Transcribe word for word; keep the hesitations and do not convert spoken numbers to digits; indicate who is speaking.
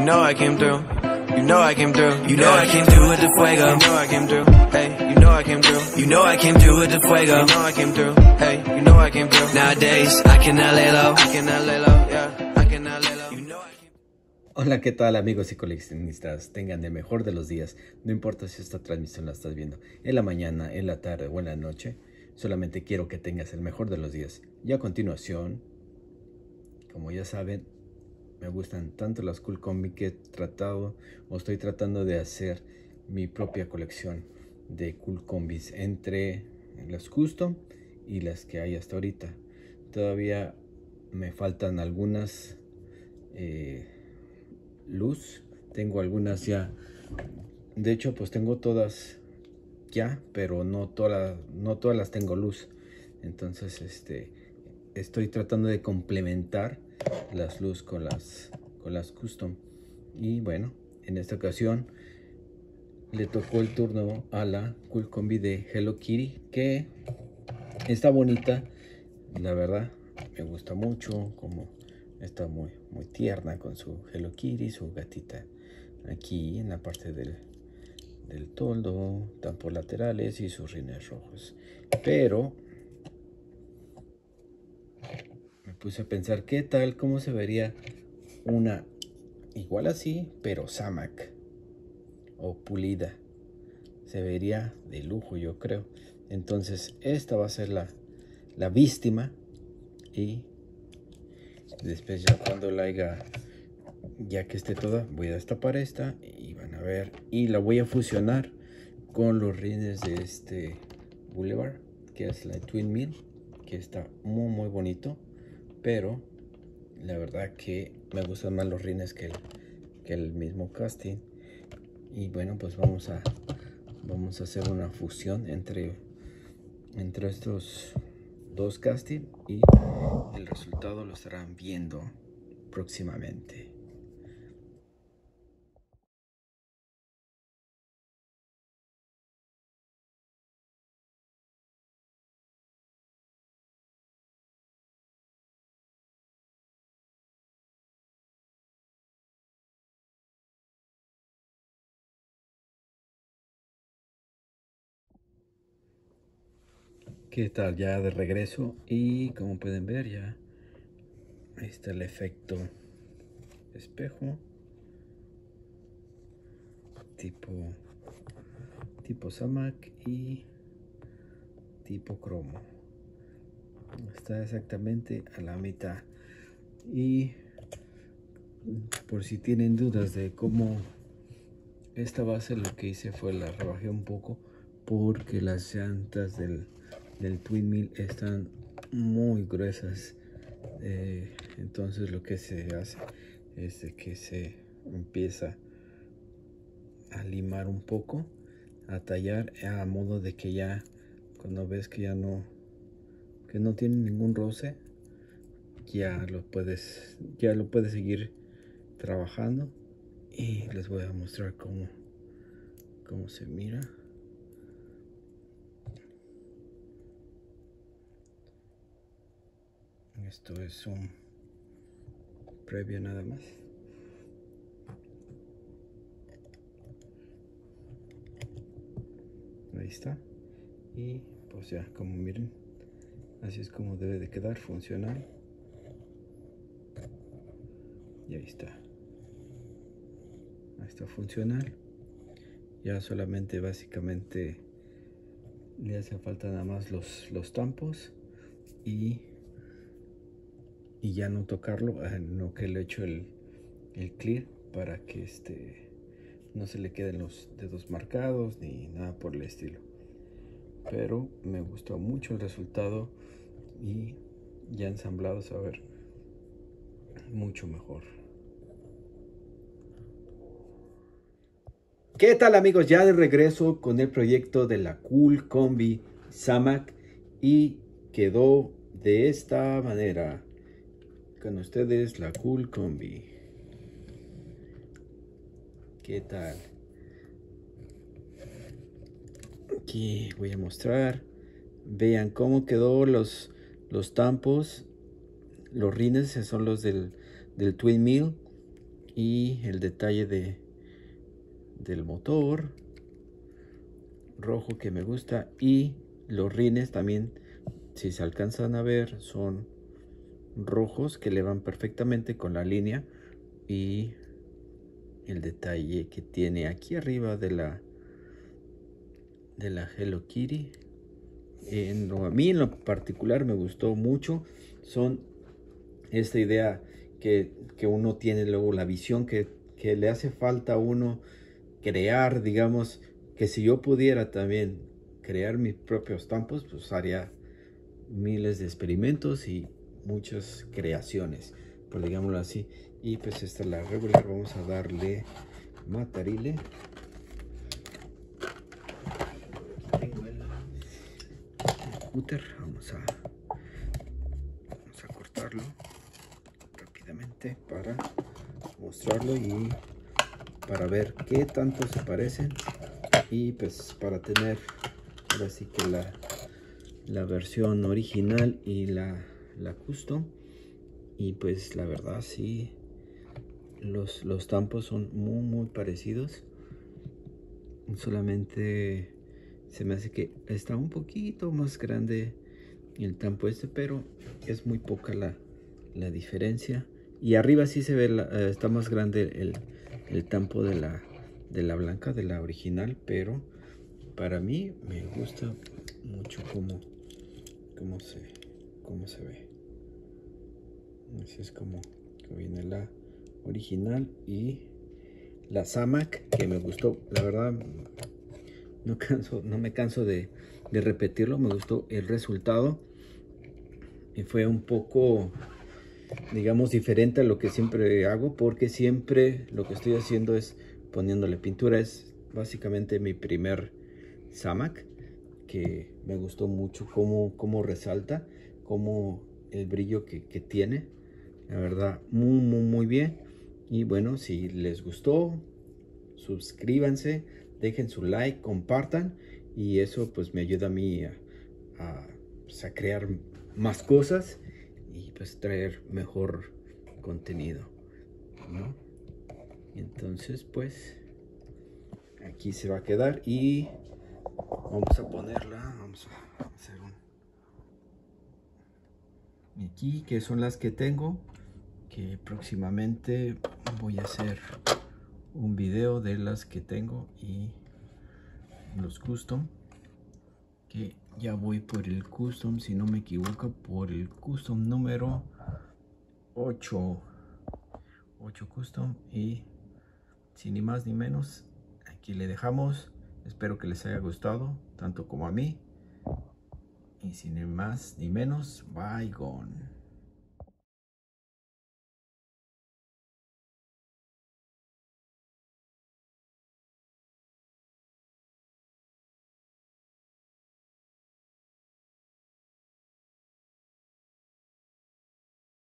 Speaker 1: You know I came through. You know I came through. You know I came through with the fuego. You know I came through. Hey, you know I came through. You know I came through with the fuego. You know I came through. Hey, you know I came through. Nowadays I cannot lay low. I cannot lay low. Yeah, I cannot lay low. You know I came.
Speaker 2: Hola, ¿qué tal amigos y coleccionistas? Tengan el mejor de los días. No importa si esta transmisión la estás viendo en la mañana, en la tarde o en la noche. Solamente quiero que tengas el mejor de los días. Y a continuación, como ya saben, me gustan tanto las Cool Combi que he tratado o estoy tratando de hacer mi propia colección de Cool Combis entre las custom y las que hay hasta ahorita. Todavía me faltan algunas eh, luz. Tengo algunas ya. De hecho, pues tengo todas ya, pero no todas, no todas las tengo luz. Entonces, este, estoy tratando de complementar las luz con las, con las custom. Y bueno, en esta ocasión le tocó el turno a la Cool Combi de Hello Kitty, que está bonita, la verdad. Me gusta mucho, como está muy, muy tierna con su Hello Kitty, su gatita aquí en la parte del, del toldo, tampos laterales y sus rines rojos. Pero me puse a pensar qué tal, cómo se vería una igual así, pero Samak o pulida. Se vería de lujo, yo creo. Entonces esta va a ser la, la víctima. Y después, ya cuando la haga, ya que esté toda, voy a destapar esta y van a ver. Y la voy a fusionar con los rines de este Boulevard, que es la Twin Mill, que está muy muy bonito. Pero la verdad que me gustan más los rines que el, que el mismo casting. Y bueno, pues vamos a vamos a hacer una fusión entre entre estos dos casting y el resultado lo estarán viendo próximamente. ¿Qué tal? Ya de regreso, y como pueden ver, ya ahí está el efecto espejo tipo tipo Samak y tipo cromo. Está exactamente a la mitad. Y por si tienen dudas de cómo esta base, lo que hice fue la rebajé un poco porque las llantas del, del Twin Mill están muy gruesas. Eh, entonces lo que se hace es de que se empieza a limar un poco, a tallar a modo de que ya cuando ves que ya no que no tiene ningún roce, ya lo puedes ya lo puedes seguir trabajando. Y les voy a mostrar cómo cómo se mira. Esto es un previo nada más. Ahí está. Y pues ya, como miren, así es como debe de quedar funcional. Y ahí está. Ahí está funcional. Ya solamente básicamente le hace falta nada más los, los tampos y, y ya no tocarlo, no que le echo el, el clear para que este no se le queden los dedos marcados ni nada por el estilo. Pero me gustó mucho el resultado y ya ensamblado se va a ver mucho mejor. ¿Qué tal amigos? Ya de regreso con el proyecto de la Cool Combi Samak, y quedó de esta manera. Con ustedes la Cool Combi. ¿Qué tal? Aquí voy a mostrar. Vean cómo quedó los, los tampos. Los rines son los del, del Twin Mill. y el detalle de del motor rojo que me gusta, y los rines también, si se alcanzan a ver, son rojos que le van perfectamente con la línea, y el detalle que tiene aquí arriba de la de la Hello Kitty, en lo, a mí en lo particular me gustó mucho. Son esta idea que, que uno tiene luego, la visión que, que le hace falta a uno crear, digamos, que si yo pudiera también crear mis propios tampos, pues haría miles de experimentos y muchas creaciones, por digámoslo así. Y pues esta es la regular, vamos a darle matarile. Aquí tengo el, el cúter, vamos a, vamos a cortarlo rápidamente para mostrarlo y para ver qué tanto se parecen, y pues para tener ahora sí que la, la versión original y la, la custom. Y pues la verdad sí, los, los tampos son muy muy parecidos, solamente se me hace que está un poquito más grande el tampo este, pero es muy poca la, la diferencia. Y arriba sí se ve, la, uh, está más grande el, el tampo de la, de la blanca, de la original, pero para mí me gusta mucho cómo, cómo, se, cómo se ve. Así es como, como viene la original, y la Zamac que me gustó, la verdad no, canso, no me canso de, de repetirlo, me gustó el resultado y fue un poco, digamos, diferente a lo que siempre hago, porque siempre lo que estoy haciendo es poniéndole pintura. Es básicamente mi primer Zamac, que me gustó mucho cómo, cómo resalta, cómo el brillo que, que tiene, la verdad muy muy muy bien. Y bueno, si les gustó, suscríbanse, dejen su like, compartan, y eso pues me ayuda a mí a, a, pues, a crear más cosas y pues traer mejor contenido, ¿no? Entonces pues aquí se va a quedar, y vamos a ponerla, vamos a hacer un aquí, que son las que tengo, que próximamente voy a hacer un video de las que tengo y los custom, que ya voy por el custom, si no me equivoco, por el custom número ocho custom. Y sin ni más ni menos, aquí le dejamos. Espero que les haya gustado tanto como a mí, y sin ni más ni menos, bye gone.